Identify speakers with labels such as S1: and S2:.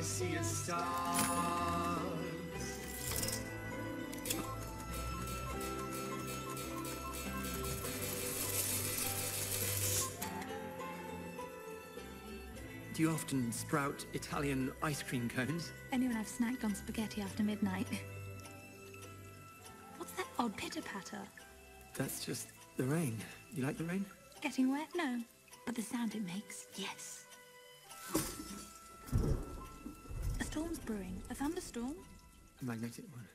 S1: see a star. Do you often sprout Italian ice cream cones?
S2: Only when I've snacked on spaghetti after midnight. What's that odd pitter-patter?
S1: That's just the rain. You like the rain?
S2: Getting wet? No. But the sound it makes, yes. A storm's brewing. A thunderstorm?
S1: A magnetic one.